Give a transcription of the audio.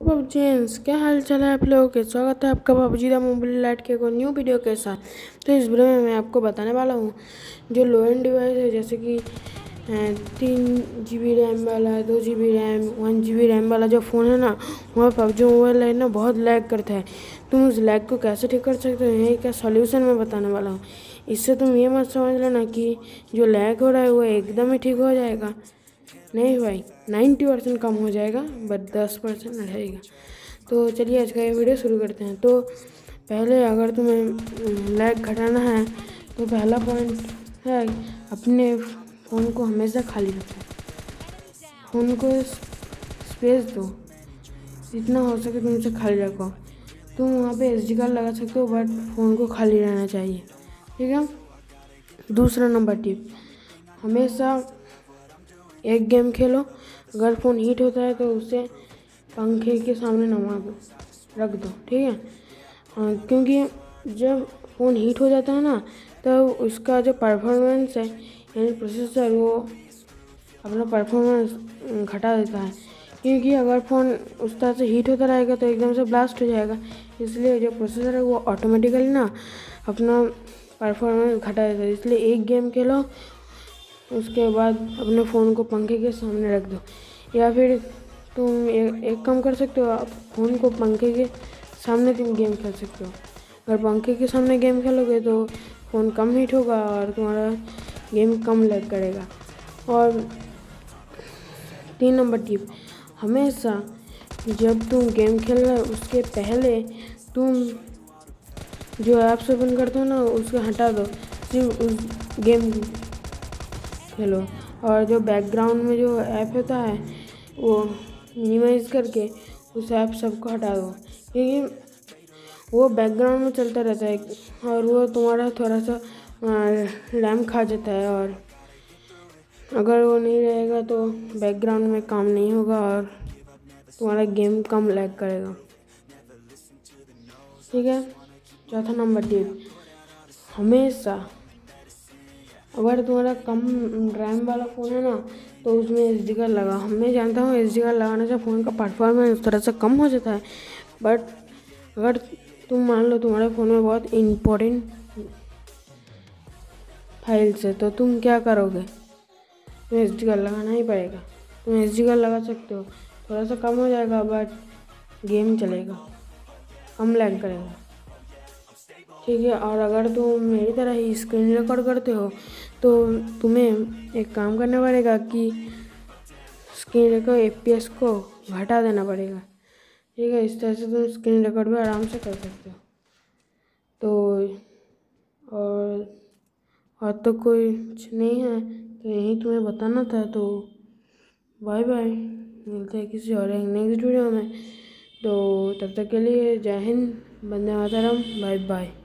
पबजीन्स क्या हाल चाल है आप लोगों के। स्वागत है आपका पबजी द मोबाइल लाइट के को न्यू वीडियो के साथ। तो इस वीडियो में मैं आपको बताने वाला हूँ जो लो एंड डिवाइस है, जैसे कि 3 GB रैम वाला, 2 GB रैम, 1 GB रैम वाला जो फ़ोन है ना, वहाँ पबजी मोबाइल है ना बहुत लैग करता है। तुम उस लैग को कैसे ठीक कर सकते हो, यही क्या सोल्यूशन मैं बताने वाला हूँ। इससे तुम ये मत समझ लेना कि जो लैग हो रहा है वो एकदम ही ठीक हो जाएगा। नहीं भाई, 90% कम हो जाएगा, बट 10% रहेगा। तो चलिए आज का ये वीडियो शुरू करते हैं। तो पहले अगर तुम्हें लैग घटाना है तो पहला पॉइंट है अपने फ़ोन को हमेशा खाली रखो। फ़ोन को स्पेस दो, जितना हो सके तुमसे खाली रखो। तुम वहाँ पे SD कार्ड लगा सकते हो, बट फ़ोन को खाली रहना चाहिए, ठीक है। दूसरा नंबर टिप, हमेशा एक गेम खेलो, अगर फ़ोन हीट होता है तो उसे पंखे के सामने नमा दो, रख दो, ठीक है। क्योंकि जब फ़ोन हीट हो जाता है ना, तब उसका जो परफॉर्मेंस है यानी प्रोसेसर, वो अपना परफॉर्मेंस घटा देता है। क्योंकि अगर फ़ोन उस तरह से हीट होता रहेगा तो एकदम से ब्लास्ट हो जाएगा। इसलिए जो प्रोसेसर है वो ऑटोमेटिकली ना अपना परफॉर्मेंस घटा देता है। इसलिए एक गेम खेलो, उसके बाद अपने फ़ोन को पंखे के सामने रख दो। या फिर तुम एक काम कर सकते हो, आप फ़ोन को पंखे के सामने तुम गेम खेल सकते हो। अगर पंखे के सामने गेम खेलोगे तो फ़ोन कम हीट होगा और तुम्हारा गेम कम लैग करेगा। और 3 नंबर टिप, हमेशा जब तुम गेम खेल रहे हो उसके पहले तुम जो ऐप्स ओपन करते हो ना उसको हटा दो, सिर्फ उस गेम खेलो। और जो बैकग्राउंड में जो ऐप होता है वो मिनिमाइज़ करके उस ऐप सबको हटा दो, क्योंकि वो बैकग्राउंड में चलता रहता है और वो तुम्हारा थोड़ा सा रैम खा जाता है। और अगर वो नहीं रहेगा तो बैकग्राउंड में काम नहीं होगा और तुम्हारा गेम कम लैग करेगा, ठीक है। चौथा नंबर टिप, हमेशा अगर तुम्हारा कम रैम वाला फ़ोन है ना तो उसमें SD कार्ड लगा। मैं जानता हूँ SD कार्ड लगाने से फ़ोन का परफॉर्मेंस उस तरह से कम हो जाता है, बट अगर तुम मान लो तुम्हारे फ़ोन में बहुत इम्पोर्टेंट फाइल्स है तो तुम क्या करोगे, तुम्हें SD कार्ड लगाना ही पड़ेगा। तुम SD कार्ड लगा सकते हो, थोड़ा सा कम हो जाएगा बट गेम चलेगा, कम लैग करेगा, ठीक है। और अगर तुम मेरी तरह ही स्क्रीन रिकॉर्ड करते हो तो तुम्हें एक काम करना पड़ेगा कि स्क्रीन रिकॉर्ड FPS को घटा देना पड़ेगा, ठीक है। इस तरह से तुम स्क्रीन रिकॉर्ड भी आराम से कर सकते हो। तो और तो कोई कुछ नहीं है, तो यही तुम्हें बताना था। तो बाय बाय, मिलते हैं किसी और एक नेक्स्ट वीडियो में। तो तब तक के लिए जय हिंद, वंदे मातरम, बाय बाय।